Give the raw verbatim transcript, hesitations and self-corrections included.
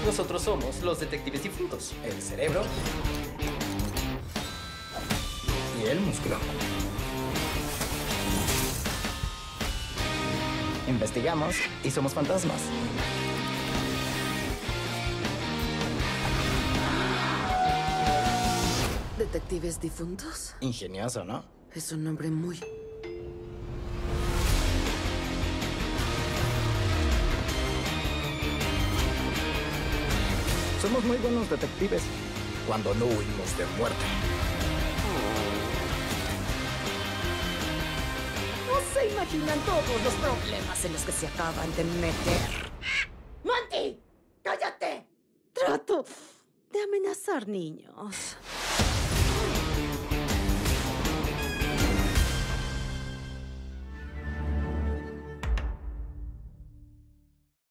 Nosotros somos los detectives difuntos. El cerebro y el músculo. Investigamos y somos fantasmas. ¿Detectives difuntos? Ingenioso, ¿no? Es un nombre muy... Somos muy buenos detectives cuando no huimos de muerte. No se imaginan todos los problemas en los que se acaban de meter. ¡Monty! ¡Cállate! Trato de amenazar niños.